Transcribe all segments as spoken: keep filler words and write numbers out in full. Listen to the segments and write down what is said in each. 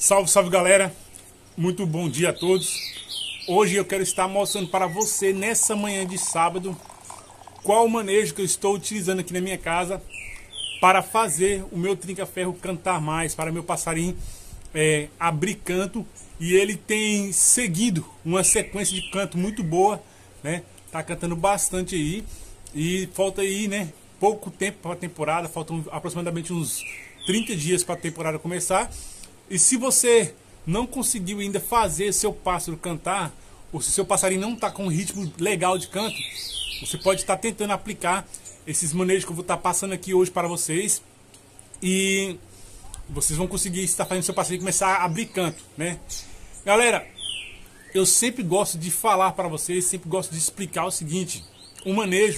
Salve, salve galera, muito bom dia a todos. Hoje eu quero estar mostrando para você nessa manhã de sábado qual o manejo que eu estou utilizando aqui na minha casa para fazer o meu trinca-ferro cantar mais, para meu passarinho é, abrir canto. E ele tem seguido uma sequência de canto muito boa, né? Tá cantando bastante aí e falta aí, né, pouco tempo para a temporada, faltam aproximadamente uns trinta dias para a temporada começar. E se você não conseguiu ainda fazer seu pássaro cantar, ou se seu passarinho não está com um ritmo legal de canto, você pode estar tentando aplicar esses manejos que eu vou estar passando aqui hoje para vocês. E vocês vão conseguir estar fazendo seu passarinho começar a abrir canto, né? Galera, eu sempre gosto de falar para vocês, sempre gosto de explicar o seguinte: o manejo,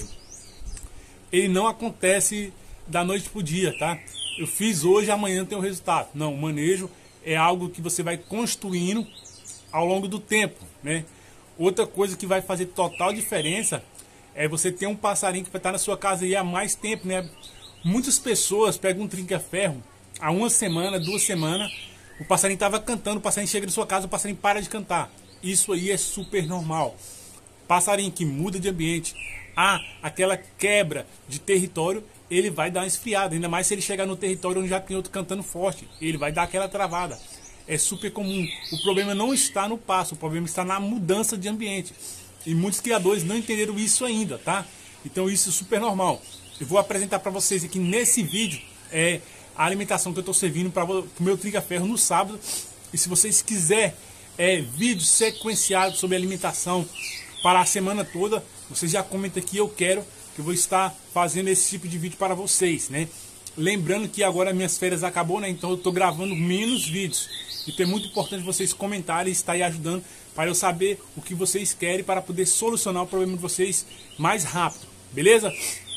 ele não acontece da noite para o dia, tá? Eu fiz hoje, amanhã tem o resultado. Não, o manejo é algo que você vai construindo ao longo do tempo, né? Outra coisa que vai fazer total diferença é você ter um passarinho que vai estar na sua casa aí há mais tempo, né? Muitas pessoas pegam um trinca-ferro há uma semana, duas semanas, o passarinho estava cantando, o passarinho chega na sua casa, o passarinho para de cantar. Isso aí é super normal. Passarinho que muda de ambiente, há aquela quebra de território, ele vai dar uma esfriada, ainda mais se ele chegar no território onde já tem outro cantando forte, ele vai dar aquela travada. É super comum. O problema não está no passo, o problema está na mudança de ambiente. E muitos criadores não entenderam isso ainda, tá? Então isso é super normal. Eu vou apresentar para vocês aqui nesse vídeo é, a alimentação que eu estou servindo para o meu trinca-ferro no sábado. E se vocês quiserem é, vídeos sequenciados sobre alimentação para a semana toda, vocês já comentam aqui, eu quero, que eu vou estar fazendo esse tipo de vídeo para vocês, né? Lembrando que agora minhas férias acabou, né? Então eu estou gravando menos vídeos. Então é muito importante vocês comentarem e estar aí ajudando para eu saber o que vocês querem para poder solucionar o problema de vocês mais rápido, beleza?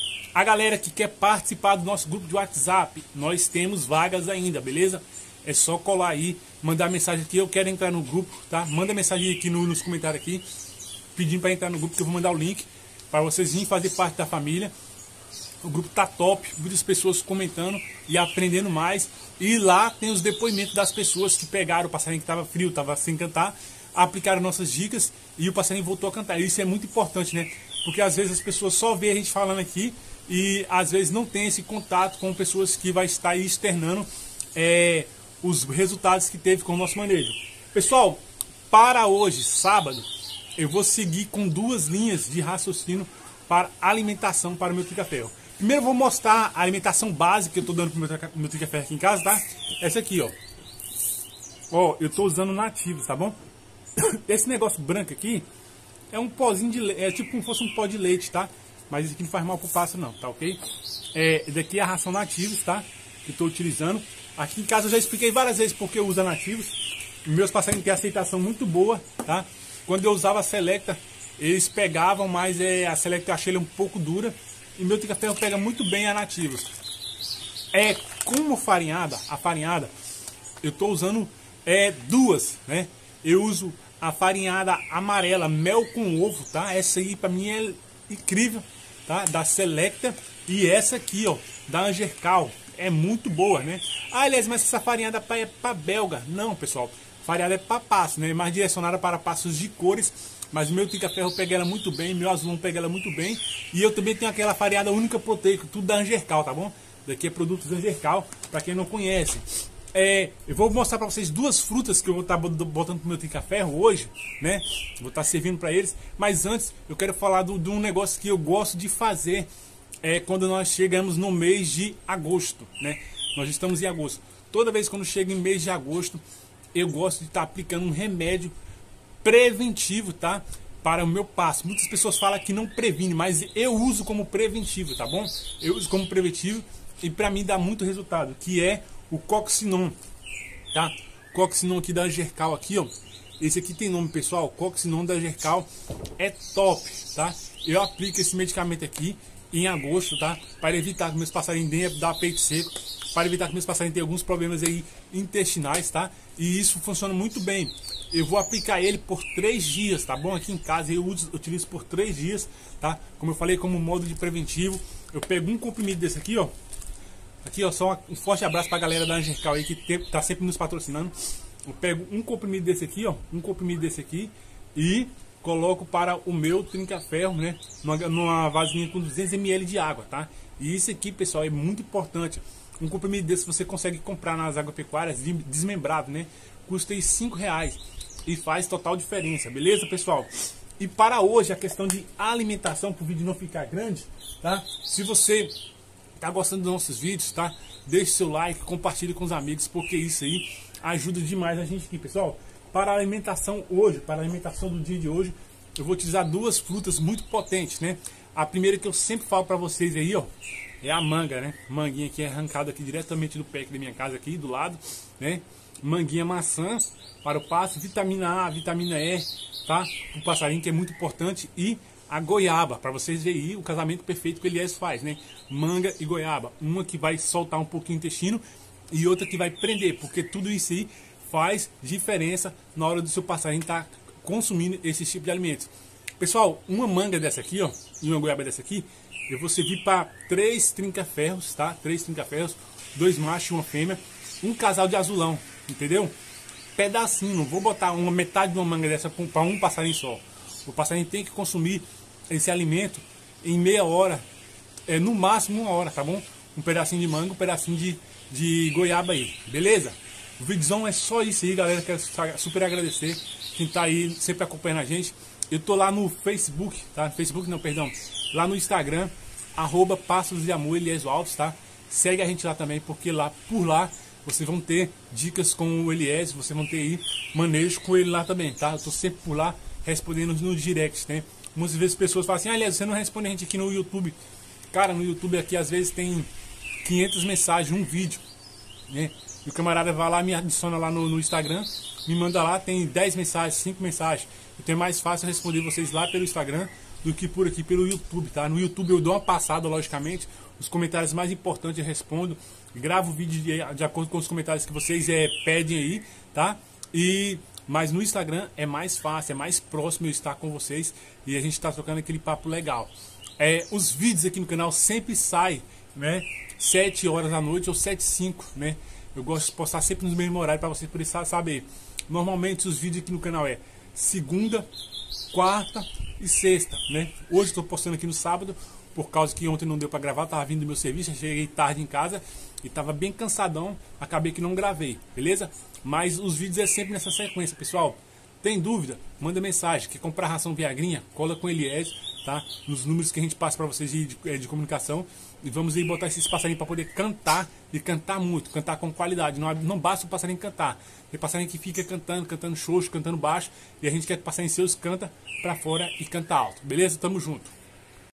A galera que quer participar do nosso grupo de WhatsApp, nós temos vagas ainda, beleza? É só colar aí, mandar mensagem aqui, eu quero entrar no grupo, tá? Manda mensagem aqui no, nos comentários aqui, pedindo para entrar no grupo, que eu vou mandar o link para vocês virem fazer parte da família. O grupo tá top, muitas pessoas comentando e aprendendo mais. E lá tem os depoimentos das pessoas que pegaram o passarinho que estava frio, estava sem cantar, aplicaram nossas dicas e o passarinho voltou a cantar. Isso é muito importante, né? Porque às vezes as pessoas só vê a gente falando aqui e às vezes não tem esse contato com pessoas que vai estar aí externando é, os resultados que teve com o nosso manejo. Pessoal, para hoje, sábado, eu vou seguir com duas linhas de raciocínio para alimentação para o meu trinca-ferro. Primeiro eu vou mostrar a alimentação básica que eu estou dando para o meu trinca-ferro aqui em casa, tá? Essa aqui, ó. Ó, eu estou usando nativos, tá bom? Esse negócio branco aqui é um pozinho de leite, é tipo como fosse um pó de leite, tá? Mas isso aqui não faz mal pro pássaro não, tá ok? É, daqui é a ração nativos, tá? Que eu estou utilizando. Aqui em casa eu já expliquei várias vezes porque eu uso nativos. Meus passarinhos têm aceitação muito boa, tá? Quando eu usava a Selecta, eles pegavam, mas é, a Selecta eu achei ele um pouco dura. E meu trinca-ferro pega muito bem a nativos. É como farinhada, a farinhada, eu estou usando é, duas, né? Eu uso a farinhada amarela, mel com ovo, tá? Essa aí pra mim é incrível, tá? Da Selecta. E essa aqui, ó, da Angercal, é muito boa, né? Ah, aliás, mas essa farinhada é pra belga. Não, pessoal. Farinhada é para passo, né? Mais direcionada para passos de cores. Mas o meu trinca-ferro pega ela muito bem, meu azulão pega ela muito bem. E eu também tenho aquela farinhada única proteica, tudo da Angercal, tá bom? Daqui é produtos da Angercal, para quem não conhece. É, eu vou mostrar para vocês duas frutas que eu vou estar botando pro meu trinca-ferro hoje, né? Vou estar servindo para eles. Mas antes, eu quero falar do, de um negócio que eu gosto de fazer é, quando nós chegamos no mês de agosto, né? Nós estamos em agosto. Toda vez quando chega em mês de agosto, eu gosto de estar aplicando um remédio preventivo, tá? Para o meu passo. Muitas pessoas falam que não previne, mas eu uso como preventivo, tá bom? Eu uso como preventivo e para mim dá muito resultado, que é o Coxinon, tá? Coxinon aqui da Angercal aqui, ó. Esse aqui tem nome, pessoal. Coxinon da Angercal é top, tá? Eu aplico esse medicamento aqui em agosto, tá? Para evitar que meus passarinhos deem dar peito seco, para evitar que meus passarinhos tenham alguns problemas aí intestinais, tá? E isso funciona muito bem. Eu vou aplicar ele por três dias, tá bom? Aqui em casa eu uso, utilizo por três dias, tá? Como eu falei, como modo de preventivo. Eu pego um comprimido desse aqui, ó. Aqui, ó, só um forte abraço pra galera da Angercal aí que tá sempre nos patrocinando. eu pego um comprimido desse aqui, ó, um comprimido desse aqui e coloco para o meu trinca-ferro, né, numa, numa vasilhinha com duzentos mililitros de água, tá? E isso aqui, pessoal, é muito importante. Um comprimido desse você consegue comprar nas agropecuárias desmembrado, né? Custa aí cinco reais e faz total diferença, beleza, pessoal? E para hoje, a questão de alimentação, para o vídeo não ficar grande, tá? Se você tá gostando dos nossos vídeos, tá? Deixe seu like, compartilhe com os amigos, porque isso aí ajuda demais a gente aqui, pessoal. Para a alimentação hoje, para a alimentação do dia de hoje, eu vou utilizar duas frutas muito potentes, né? A primeira que eu sempre falo para vocês aí, ó, é a manga, né? Manguinha que é arrancada aqui diretamente do pé aqui da minha casa aqui, do lado, né? Manguinha maçã para o passo, vitamina A, vitamina E, tá? O passarinho, que é muito importante, e a goiaba, para vocês verem aí o casamento perfeito que o Elias faz, né? Manga e goiaba, uma que vai soltar um pouquinho o intestino e outra que vai prender, porque tudo isso aí faz diferença na hora do seu passarinho estar consumindo esse tipo de alimentos. Pessoal, uma manga dessa aqui, ó, e uma goiaba dessa aqui, eu vou servir para três trinca-ferros, tá? Três trinca-ferros, dois machos e uma fêmea, um casal de azulão, entendeu? Pedacinho, não vou botar uma metade de uma manga dessa para um passarinho só. O passarinho tem que consumir esse alimento em meia hora, é, no máximo uma hora, tá bom? Um pedacinho de manga, um pedacinho de, de goiaba aí, beleza? O vídeozão é só isso aí, galera. Quero super agradecer quem tá aí sempre acompanhando a gente. Eu tô lá no Facebook, tá? No Facebook não, perdão. Lá no Instagram, arroba Passos de Amor Eliésio Alves, tá? Segue a gente lá também, porque lá, por lá, vocês vão ter dicas com o Eliésio, vocês vão ter aí manejo com ele lá também, tá? Eu tô sempre por lá respondendo no direct, né? Muitas vezes as pessoas falam assim, ah, Eliésio, você não responde a gente aqui no YouTube. Cara, no YouTube aqui às vezes tem quinhentas mensagens, um vídeo, né? E o camarada vai lá, me adiciona lá no, no Instagram, me manda lá, tem dez mensagens, cinco mensagens. Então é mais fácil responder vocês lá pelo Instagram do que por aqui pelo YouTube, tá? No YouTube eu dou uma passada, logicamente, os comentários mais importantes eu respondo, gravo o vídeo de, de acordo com os comentários que vocês é, pedem aí, tá? E, mas no Instagram é mais fácil, é mais próximo eu estar com vocês e a gente está trocando aquele papo legal. É, os vídeos aqui no canal sempre saem, né? sete horas da noite ou sete e cinco, né? Eu gosto de postar sempre no mesmo horário para vocês poderem saber. Normalmente os vídeos aqui no canal é segunda, quarta e sexta, né? Hoje estou postando aqui no sábado, por causa que ontem não deu para gravar, tava vindo do meu serviço, cheguei tarde em casa e tava bem cansadão, acabei que não gravei, beleza? Mas os vídeos é sempre nessa sequência, pessoal. Tem dúvida? Manda mensagem. Quer comprar ração Viagrinha? Cola com o Eliésio, tá? Nos números que a gente passa para vocês de, de, de comunicação. E vamos aí botar esses passarinhos para poder cantar, e cantar muito, cantar com qualidade. Não, não basta o passarinho cantar. Tem passarinho que fica cantando, cantando xoxo, cantando baixo. E a gente quer que o passarinho seus canta para fora e canta alto. Beleza? Tamo junto.